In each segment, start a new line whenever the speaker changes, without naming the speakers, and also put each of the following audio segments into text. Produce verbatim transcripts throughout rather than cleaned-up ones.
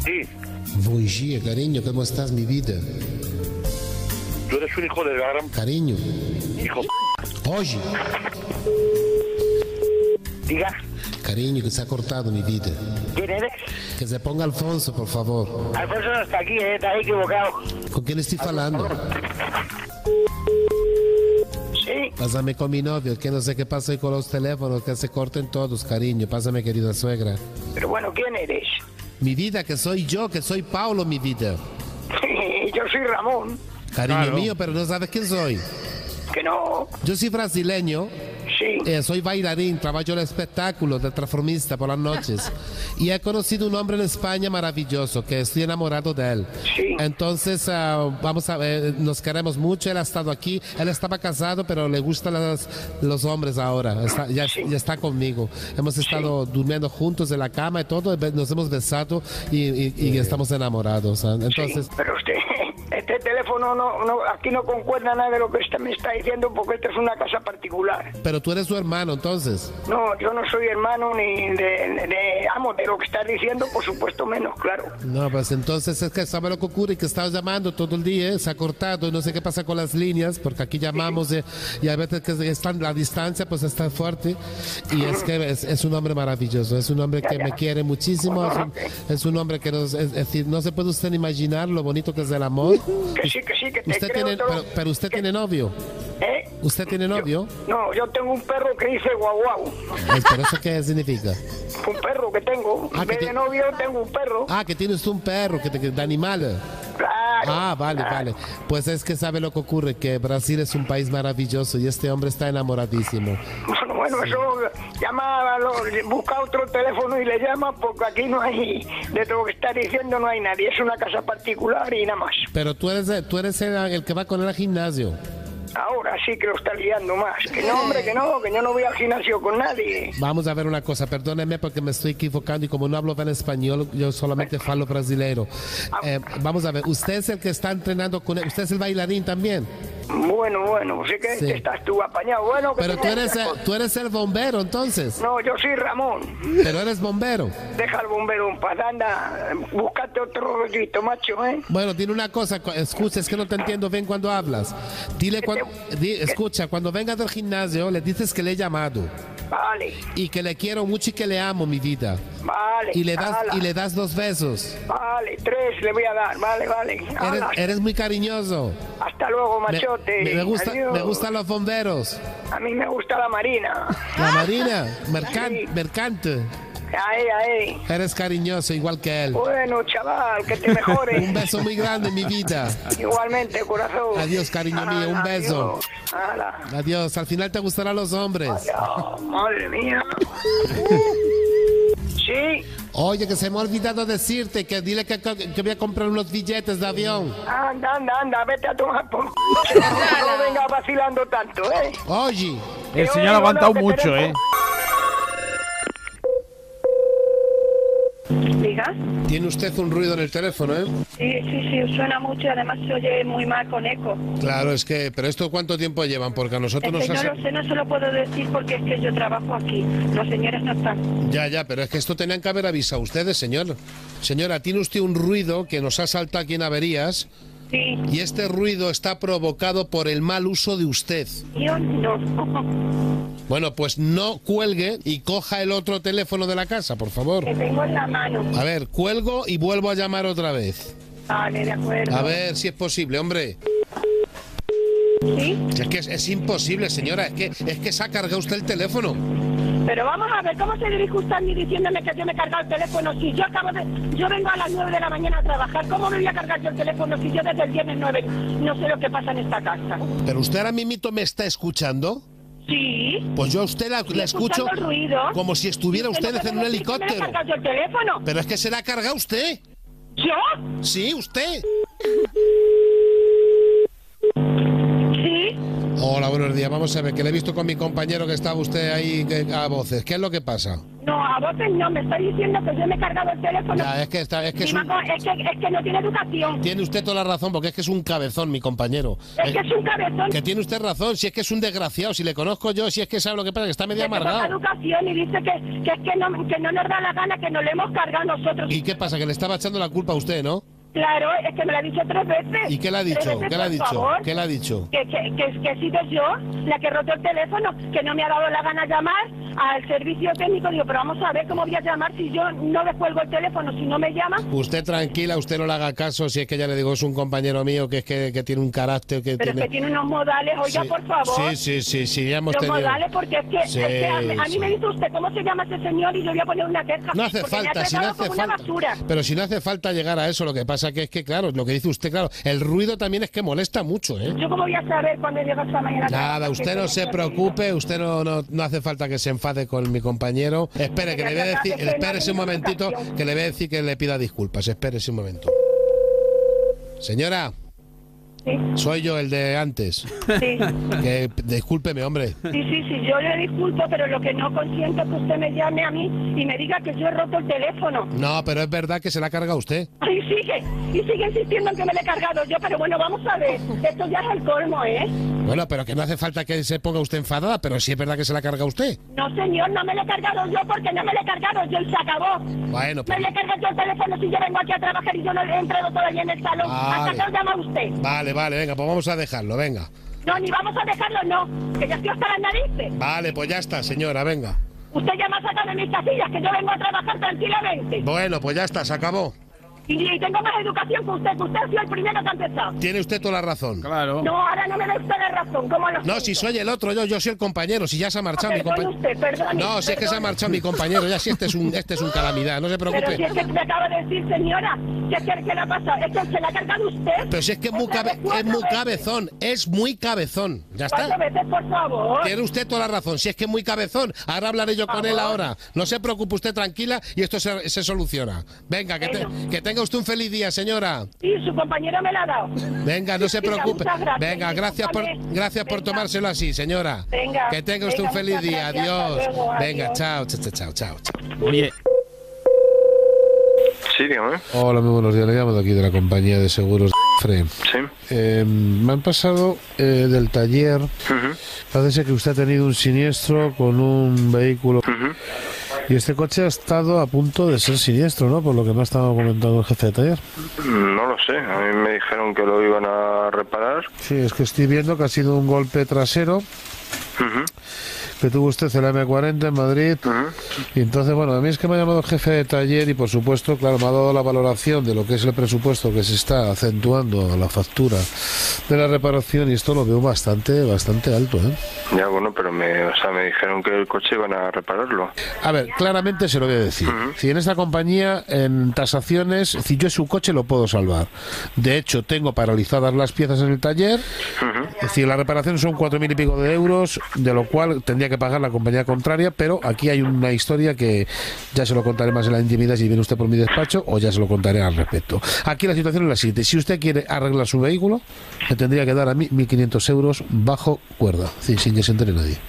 Sí.
Buen día, cariño, ¿cómo estás, mi vida?
Tú eres un hijo de la gran...
Cariño.
Hijo...
Oye.
Diga.
Cariño, que se ha cortado mi vida.
¿Quién eres?
Que se ponga Alfonso, por favor.
Alfonso no está aquí, eh, está equivocado.
¿Con quién estoy hablando?
Sí.
Pásame con mi novio, que no sé qué pasa hoy con los teléfonos, que se corten todos, cariño. Pásame, querida suegra.
Pero bueno, ¿quién eres?
Mi vida, que soy yo, que soy Paulo, mi vida.
Yo soy Ramón.
Cariño
Claro.
mío, pero no sabes quién soy.
Que no.
Yo soy brasileño.
Sí.
Eh, soy bailarín, trabajo en el espectáculo de transformista por las noches y he conocido un hombre en España maravilloso que estoy enamorado de él.
Sí.
Entonces uh, vamos a ver, nos queremos mucho, él ha estado aquí, él estaba casado pero le gustan las, los hombres ahora, está, ya,
Sí.
ya está conmigo. Hemos estado durmiendo juntos en la cama y todo, nos hemos besado y, y- y estamos enamorados. ¿eh? Entonces,
Sí, pero usted, este teléfono no, no, aquí no concuerda nada de lo que usted me está diciendo porque esta es una casa particular.
pero tú eres su hermano entonces.
No, yo no soy hermano ni de, de, amo, de lo que estás diciendo, por supuesto menos, claro.
No, pues entonces es que sabe lo que ocurre, que estás llamando todo el día, ¿eh? Se ha cortado y no sé qué pasa con las líneas, porque aquí llamamos eh, y a veces que están la distancia pues está fuerte y es que es, es un hombre maravilloso, es un hombre que me quiere muchísimo, es un, es un hombre que nos, es, es decir, no se puede usted imaginar lo bonito que es el amor.
Que sí, que sí, que te
Usted
creo
tiene,
todo.
pero, pero usted tiene novio,
¿Eh?
usted tiene novio,
No, yo tengo un perro que dice guau guau.
Eh, pero eso qué significa.
Un perro que tengo.
Ah,
En
que
vez
ti-
de novio tengo un perro.
Ah, que tiene usted un perro, que, te- que de animal.
Claro.
Ah, vale,
claro.
vale. Pues es que sabe lo que ocurre, que Brasil es un país maravilloso y este hombre está enamoradísimo.
Bueno, bueno, eso llama, a lo- busca otro teléfono y le llama porque aquí no hay, de todo lo que está diciendo no hay nadie, es una casa particular y nada más.
Pero tú eres, tú eres el, el que va con él al gimnasio.
Ahora sí que lo está liando más. Que no, hombre, que no, que yo no voy al gimnasio con nadie.
Vamos a ver una cosa, perdóneme porque me estoy equivocando y como no hablo bien español, yo solamente falo brasileiro. Eh, vamos a ver, usted es el que está entrenando con él, usted es el bailarín también.
Bueno, bueno, sí que
Sí.
estás tú apañado. Bueno, que
Pero tú
tengo
eres,
otra
el,
cosa.
tú eres el bombero entonces,
No, yo soy Ramón.
pero eres bombero.
Deja al bombero en paz, anda, búscate otro rollito, macho, ¿eh?
Bueno, dile una cosa, cu- escucha, es que no te entiendo bien cuando hablas. Dile, cuan- di- escucha, cuando vengas del gimnasio le dices que le he llamado
Vale,
y que le quiero mucho y que le amo, mi vida.
vale.
Y le das,
ala.
y le das dos besos.
Vale, tres le voy a dar, vale, vale.
Eres,
Ala,
eres muy cariñoso.
hasta luego,
Me,
machote.
me gusta,
Adiós.
me gustan los bomberos.
A mí me gusta la marina.
La marina, mercan-
Sí.
mercante.
Ahí, ahí.
Eres cariñoso igual que él.
Bueno, chaval, que te mejores.
Un beso muy grande, mi vida.
Igualmente, corazón.
Adiós, cariño mío, un
Ala,
beso.
adiós. Ala.
Adiós, al final te gustarán los hombres.
Adiós, madre mía. Sí,
Oye, que se me ha olvidado decirte que dile que, que voy a comprar unos billetes de avión.
anda, anda, anda, vete a tomar por... No vengas vacilando tanto, ¿eh?
Oye,
El
Que
señor
hoy
ha aguantado
no te
mucho,
tenemos-
¿eh?
Diga.
tiene usted un ruido en el teléfono, ¿eh?
Sí, sí, sí, suena mucho y además se oye muy mal con eco.
Claro, es que, pero ¿esto cuánto tiempo llevan? Porque a
Es
nosotros
que
nos
no
hace...
lo sé, no se lo puedo decir porque es que yo trabajo aquí. Los señores no están.
Ya, ya, pero es que esto tenían que haber avisado ustedes, señor. Señora, tiene usted un ruido que nos ha saltado aquí en Averías
Sí,
y este ruido está provocado por el mal uso de usted.
yo no.
Bueno, pues no cuelgue y coja el otro teléfono de la casa, por favor.
Que tengo en la mano.
A ver, cuelgo y vuelvo a llamar otra vez.
Vale, de acuerdo.
A ver si es posible, hombre.
Sí,
Es que es, es imposible, señora. Es que, es que se ha cargado usted el teléfono.
pero vamos a ver, ¿cómo se dirige usted a mí diciéndome que yo me he cargado el teléfono si yo acabo de... Yo vengo a las nueve de la mañana a trabajar, ¿cómo me voy a cargar yo el teléfono si yo desde el viernes nueve no sé lo que pasa en esta casa?
Pero usted ahora mismo me está escuchando.
Sí.
Pues yo a usted la, la escucho
escuchando el ruido.
como si estuviera
¿Usted
usted
no
en un
puede decir que me he
helicóptero.
cargado yo el teléfono?
Pero es que se la ha cargado usted.
¿Yo?
Sí, usted.
Sí.
Hola, buenos días. Vamos a ver, que le he visto con mi compañero que estaba usted ahí que- a voces. ¿Qué es lo que pasa?
No, a voces no, me está diciendo que yo me he cargado el teléfono.
Ya, es que, está, es, que es,
Dime,
un...
co- es, que, es que no tiene educación.
Tiene usted toda la razón, porque es que es un cabezón, mi compañero.
Es que es un cabezón.
Que tiene usted razón, si es que es un desgraciado, si le conozco yo, si es que sabe lo que pasa, que está medio
Es que poca
amargado.
educación y dice que, que es que no, que no nos da la gana, que nos lo hemos cargado nosotros.
¿Y qué pasa? Que le estaba echando la culpa a usted, ¿no?
Claro, es que me lo ha dicho tres veces.
¿Y qué le ha
Tres
dicho?
veces,
¿Qué le ha
por
dicho?
favor.
¿Qué le ha dicho?
Que, que, que, que he sido yo la que he roto el teléfono, que no me ha dado la gana llamar al servicio técnico. Digo, pero vamos a ver cómo voy a llamar si yo no descuelgo el teléfono, si no me llama.
Usted tranquila, usted no le haga caso, si es que ya le digo, es un compañero mío que es que, que tiene un carácter que
Pero
tiene...
es que tiene unos modales, oiga,
Sí,
por favor.
Sí, sí, sí, sí, ya hemos
Los
tenido...
modales, porque es que,
Sí,
es que a, mí- a mí
sí.
me dice usted cómo se llama ese señor y yo voy a poner una queja.
No hace
porque me ha
falta, si no
tratado
hace
como una
falta.
basura.
Pero si no hace falta llegar a eso, lo que pasa que es que, claro, lo que dice usted, claro, el ruido también es que molesta mucho, ¿eh?
Yo cómo voy a saber cuando llega esta mañana. a
Nada,
trabajar
usted
que
no
se
se
me
preocupe, usted no, no, no hace falta que se enfade con mi compañero. Espere, que le voy a decir, espérese un momentito, que le voy a decir que le pida disculpas, espérese un momento. Señora,
Sí,
soy yo el de antes.
sí.
Que discúlpeme, hombre.
Sí, sí, sí, yo le disculpo, pero lo que no consiento es que usted me llame a mí y me diga que yo he roto el teléfono.
No, pero es verdad que se la ha cargado usted.
Y sigue, y sigue insistiendo en que me lo he cargado yo, pero bueno, vamos a ver, esto ya es el colmo, ¿eh?
Bueno, pero que no hace falta que se ponga usted enfadada, pero sí es verdad que se la ha cargado usted.
No, señor, no me lo he cargado yo porque no me lo he cargado yo y se acabó.
Bueno, pues...
Me le he cargado yo el teléfono si yo vengo aquí a trabajar y yo no he entrado todavía en el salón.
Vale.
¿Hasta qué llama usted?
Vale, vale, venga, pues vamos a dejarlo, venga.
No, ni vamos a dejarlo, no, que ya estoy hasta las narices.
Vale, pues ya está, señora, venga.
Usted ya me ha sacado de mis casillas, que yo vengo a trabajar tranquilamente.
Bueno, pues ya está, se acabó.
Y, y tengo más educación que usted, que usted ha sido el primero que ha empezado.
Tiene usted toda la razón.
Claro.
No, ahora no me da usted la razón, ¿cómo lo
No,
siento?
si soy el otro, yo, yo soy el compañero, si ya se ha marchado mi
Perdone
compañero.
usted, perdone.
No, si es que se ha
perdone.
marchado mi compañero, ya si este es un, este es un calamidad, no se
Pero si
preocupe.
es que me acaba de decir, señora, que es que, ¿qué le ha pasado? Es que se la ha cargado usted.
Pero si es que es muy,
Otra
cabe-
vez, cuatro
es muy
veces.
cabezón, es muy cabezón. Ya
¿Cuántas
está.
veces, por favor?
Tiene usted toda la razón, si es que es muy cabezón. Ahora hablaré yo con él ahora. No se preocupe usted, tranquila, y esto se, se soluciona. Venga, que, te-
Bueno.
que tenga usted un feliz día, señora.
Sí, su compañero me la ha dado.
Venga, no se
Venga,
preocupe.
muchas gracias.
Venga, gracias por,
Discúlpame.
gracias por
Venga.
tomárselo así, señora.
Venga,
Que tenga usted
venga,
un feliz
muchas
día.
gracias.
Adiós.
Hasta luego,
Venga,
adiós.
chao, chao, chao, chao, chao.
Oye,
Sí, dígame.
Hola, muy buenos días. Le llamo de aquí de la compañía de seguros Fre.
Sí.
Eh, me han pasado eh, del taller.
Ujú,
Parece que usted ha tenido un siniestro con un vehículo.
ujú.
Y este coche ha estado a punto de ser siniestro, ¿no? Por lo que me ha estado comentando el jefe de taller.
No lo sé. A mí me dijeron que lo iban a reparar.
Sí, es que estoy viendo que ha sido un golpe trasero
Ujú,
que tuvo usted en la eme cuarenta en Madrid.
ujú.
Y entonces, bueno, a mí es que me ha llamado el jefe de taller y, por supuesto, claro, me ha dado la valoración de lo que es el presupuesto que se está acentuando a la factura de la reparación, y esto lo veo bastante, bastante alto, ¿eh?
Ya, bueno, pero me, o sea, me dijeron que el coche iban a repararlo.
A ver, claramente se lo voy a decir. Si en esta compañía, en tasaciones, si yo su coche lo puedo salvar. De hecho, tengo paralizadas las piezas en el taller. Es decir, la reparación son cuatro mil y pico de euros, de lo cual tendría que pagar la compañía contraria, pero aquí hay una historia que ya se lo contaré más en la intimidad si viene usted por mi despacho, o ya se lo contaré al respecto. Aquí la situación es la siguiente: si usted quiere arreglar su vehículo, me tendría que dar a mí mil quinientos euros bajo cuerda, es decir, sin que se entere nadie.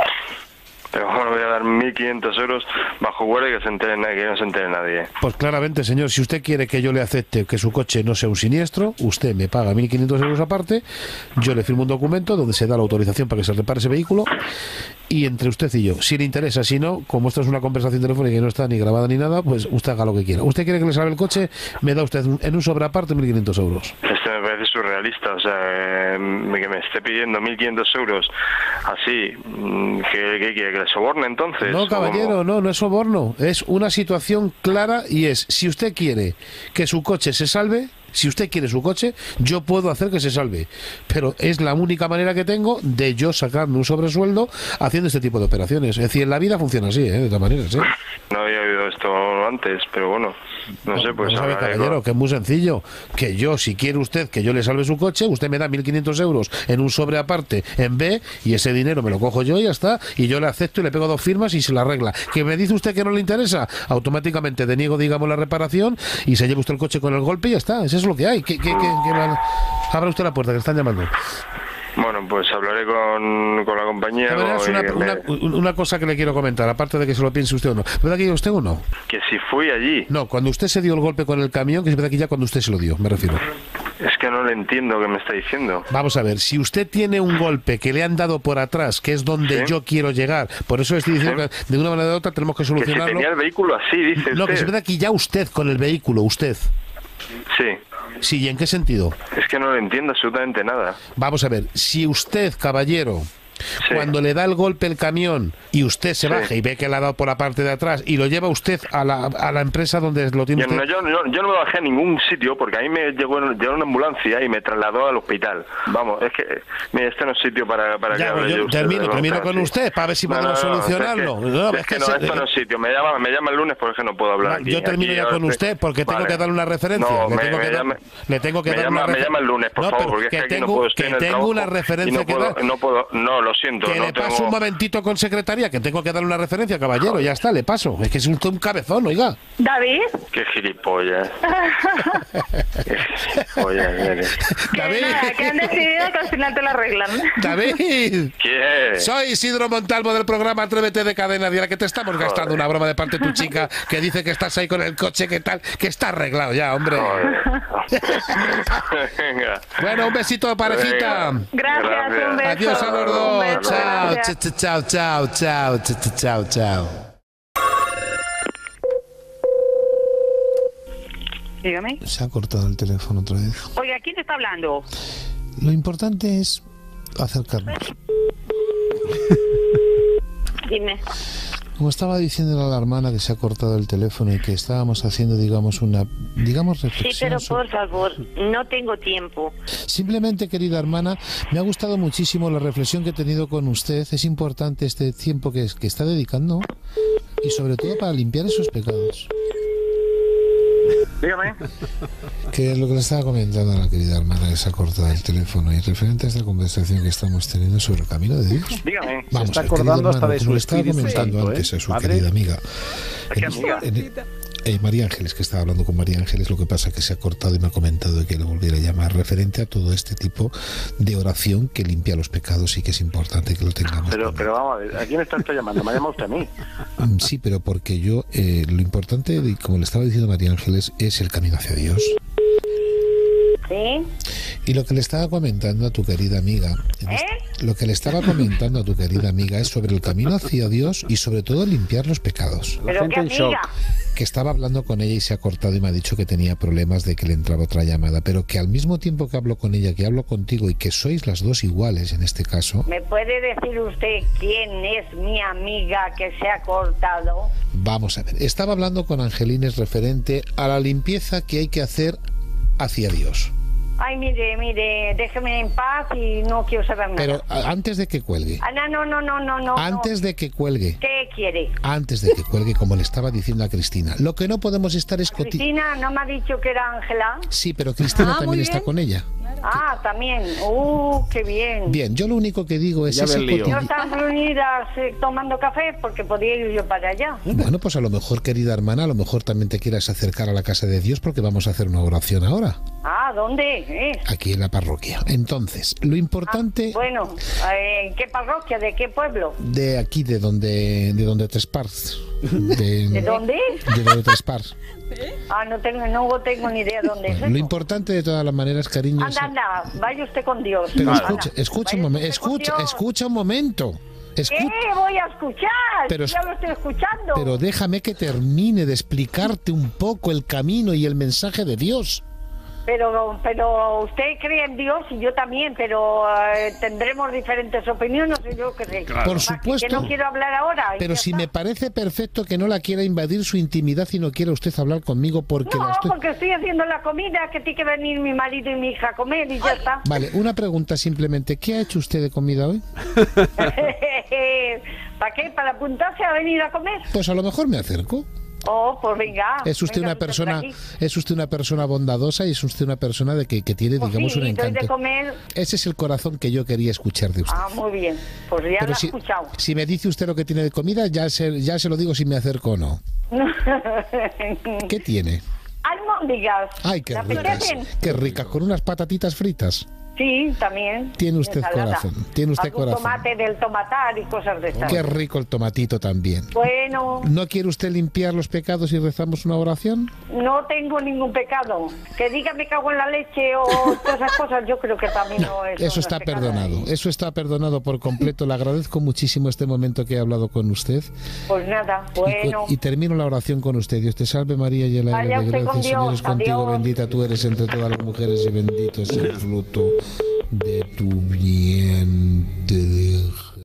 Pero ¿cómo le voy a dar mil quinientos euros bajo cuerda y que, se entere, nadie- que no se entere nadie?
Pues claramente, señor, si usted quiere que yo le acepte que su coche no sea un siniestro, usted me paga mil quinientos euros aparte, yo le firmo un documento donde se da la autorización para que se repare ese vehículo, y entre usted y yo, si le interesa, si no, como esto es una conversación telefónica y no está ni grabada ni nada, pues usted haga lo que quiera. ¿Usted quiere que le salve el coche? Me da usted un- en un sobre aparte mil quinientos euros.
Este me parece surrealista, o sea, eh, que me esté pidiendo mil quinientos euros así. mm, ¿Qué, qué quiere? ¿Que le soborne entonces?
No,
¿O
caballero,
cómo?
no, no es soborno. Es una situación clara, y es, si usted quiere que su coche se salve, si usted quiere su coche, yo puedo hacer que se salve. Pero es la única manera que tengo de yo sacarme un sobresueldo haciendo este tipo de operaciones. Es decir, en la vida funciona así, ¿eh? De todas maneras, ¿eh?
No había oído esto antes, pero bueno, no sé, pues...
Vamos a ver,
hablaré
caballero,
con-
que es muy sencillo. Que yo, si quiere usted que yo le salve su coche, usted me da mil quinientos euros en un sobre aparte en B, y ese dinero me lo cojo yo y ya está. Y yo le acepto y le pego dos firmas y se la arregla. ¿Que me dice usted que no le interesa? Automáticamente deniego, digamos, la reparación y se lleva usted el coche con el golpe y ya está. Eso es lo que hay. ¿Qué, qué, qué- qué mal? Abra usted la puerta, que le están llamando.
Bueno, pues hablaré con, con la compañía.
Una, una, una cosa que le quiero comentar, aparte de que se lo piense usted o no. ¿Verdad que usted o no?
Que si fui allí.
No, cuando usted se dio el golpe con el camión, que es verdad que ya cuando usted se lo dio, me refiero.
Es que no le entiendo qué me está diciendo.
Vamos a ver, si usted tiene un golpe que le han dado por atrás, que es donde ¿sí? yo quiero llegar, por eso estoy diciendo ¿sí? que de una manera u otra tenemos que solucionarlo.
Que si tenía el vehículo así, dice usted.
No, que es verdad que ya usted con el vehículo, usted.
Sí.
Sí, ¿y en qué sentido?
Es que no le entiendo absolutamente nada.
Vamos a ver, si usted, caballero, sí. cuando le da el golpe el camión y usted se sí. baja y ve que le ha dado por la parte de atrás y lo lleva usted a la, a la empresa donde lo tiene
yo,
usted...
No, yo, no, yo no me bajé a ningún sitio porque a mí me llegó, llegó una ambulancia y me trasladó al hospital. Vamos, es que mira, este no es sitio para, para
ya,
que hable
yo.
Usted
termino, termino con sí. usted para ver si no, podemos no, no, solucionarlo.
Es que,
no,
es que no, esto no es sitio. Me llama, me llama el lunes porque no puedo hablar.
Yo
aquí.
termino
aquí,
ya con usted porque vale. tengo que darle una referencia.
No,
le,
me,
tengo
me
que
llame,
dar, le tengo que
me
dar
llama,
una referencia.
Me llama el lunes, por
no,
favor, porque
que
es que
tengo,
aquí no puedo estar
que
en el
tengo
trabajo
una referencia
no puedo,
que dar.
No puedo, no, lo siento.
Que
no
le paso
tengo...
un momentito con secretaría, que tengo que darle una referencia, caballero. Joder. Ya está, le paso. Es que es un, un cabezón, oiga.
David.
Qué gilipollas. Qué gilipollas eres.
David. Nada, que han decidido que al final te lo arreglan.
David.
¿Qué?
Soy Isidro Montalvo del programa Atrévete de Cadena Dial, que te estamos Joder. gastando una broma de parte de tu chica que dice que estás ahí con el coche, que tal, que está arreglado ya, hombre.
Venga.
Bueno, un besito, parejita.
Gracias, Gracias, un beso.
Adiós a los dos. Chao, chao, chao, chao, chao, chao, chao.
Dígame.
Se ha cortado el teléfono otra vez.
Oiga, ¿quién te está hablando?
Lo importante es acercarnos.
Dime.
Como estaba diciendo a la hermana que se ha cortado el teléfono y que estábamos haciendo, digamos, una, digamos, reflexión.
Sí, pero por favor, no tengo tiempo.
Simplemente, querida hermana, me ha gustado muchísimo la reflexión que he tenido con usted. Es importante este tiempo que, que está dedicando y sobre todo para limpiar esos pecados.
Dígame.
Que es lo que le estaba comentando a la querida hermana que se ha cortado el teléfono y referente a esta conversación que estamos teniendo sobre el camino de Dios.
Dígame.
Vamos,
se está acordando hasta de su
como le estaba comentando
santo,
antes
¿eh?
a su
Madre.
querida amiga.
¿Qué amiga?
En, en, eh, María Ángeles, que estaba hablando con María Ángeles, lo que pasa que se ha cortado y me ha comentado que le volviera a llamar referente a todo este tipo de oración que limpia los pecados y que es importante que lo tengamos.
Pero, pero vamos a ver, ¿a quién está usted llamando? ¿Me llama usted a mí?
Sí, pero porque yo, eh, lo importante, como le estaba diciendo María Ángeles, es el camino hacia Dios.
¿Sí?
Y lo que le estaba comentando a tu querida amiga,
¿Eh?
lo que le estaba comentando a tu querida amiga es sobre el camino hacia Dios y sobre todo limpiar los pecados.
¿Pero qué amiga?
Que estaba hablando con ella y se ha cortado y me ha dicho que tenía problemas de que le entraba otra llamada, pero que al mismo tiempo que hablo con ella, que hablo contigo y que sois las dos iguales en este caso.
¿Me puede decir usted quién es mi amiga que se ha cortado?
Vamos a ver, estaba hablando con Angelines referente a la limpieza que hay que hacer hacia Dios.
Ay, mire, mire, déjeme en paz y no quiero saber nada.
Pero a, antes de que cuelgue.
Ah, no, no, no, no, no, no.
Antes de que cuelgue.
¿Qué quiere?
Antes de que cuelgue, como le estaba diciendo a Cristina. Lo que no podemos estar es...
Cristina, ¿no me ha dicho que era Ángela?
Sí, pero Cristina
ah,
también está con ella.
Ah, también. Uh, qué bien.
Bien, yo lo único que digo es...
Ya
ese
lío.
¿No están reunidas eh, tomando café? Porque podría ir yo para allá.
Bueno, pues a lo mejor, querida hermana, a lo mejor también te quieras acercar a la casa de Dios porque vamos a hacer una oración ahora.
Ah, ¿dónde es?
Aquí en la parroquia. Entonces, lo importante...
Ah, bueno, ¿en eh, qué parroquia? ¿De qué pueblo?
De aquí, de donde de donde te espars. De,
¿De dónde?
De donde te espars.
Ah, no tengo, no tengo ni idea dónde es.
Lo importante de todas las maneras, cariño...
Anda, anda, vaya usted con Dios.
Pero
anda,
escucha, escucha un momento, escucha, escucha un momento. Escu
¿Qué voy a escuchar?
Pero,
ya lo estoy escuchando.
Pero déjame que termine de explicarte un poco el camino y el mensaje de Dios.
Pero, pero usted cree en Dios y yo también, pero eh, tendremos diferentes opiniones y yo creo.
Claro. Por supuesto.
Que no quiero hablar ahora.
Pero si
está.
me parece perfecto que no la quiera invadir su intimidad y no quiera usted hablar conmigo porque
no,
la estoy...
porque estoy haciendo la comida, que tiene que venir mi marido y mi hija a comer y ya está.
Vale, una pregunta simplemente. ¿Qué ha hecho usted de comida hoy?
¿Para qué? ¿Para apuntarse a venir a comer?
Pues a lo mejor me acerco.
Oh, pues venga.
Es usted
venga
una persona, es usted una persona bondadosa y es usted una persona de que, que tiene,
pues
digamos,
sí,
un encanto.
De comer.
Ese es el corazón que yo quería escuchar de usted.
Ah, muy bien. Pues ya
Pero
lo he
si,
escuchado.
Si me dice usted lo que tiene de comida, ya se, ya se lo digo si me acerco o no. ¿Qué tiene?
Almóndigas.
Ay, qué ricas. Qué ricas, con unas patatitas fritas.
Sí, también.
Tiene usted
ensalada.
corazón, tiene usted
Algún
corazón.
tomate del tomatar y cosas de estas.
Qué rico el tomatito también.
Bueno,
¿No quiere usted limpiar los pecados y rezamos una oración?
no tengo ningún pecado. Que diga me cago en la leche o todas esas cosas, yo creo que también no es.
Eso está perdonado, eso está perdonado por completo. Le agradezco muchísimo este momento que he hablado con usted.
Pues nada,
Y,
bueno.
con- y termino la oración con usted. Dios te salve María, llena
Vaya
eres de
usted
gracia,
con
el Señor
Dios,
es contigo,
adiós.
bendita tú eres entre todas las mujeres y bendito es el fruto de tu vientre.